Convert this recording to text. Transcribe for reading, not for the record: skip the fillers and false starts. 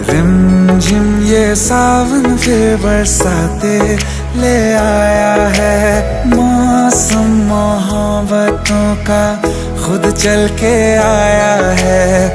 रिमझिम ये सावन फिर बरसाते ले आया है। मौसम मोहब्बतों का खुद चल के आया है।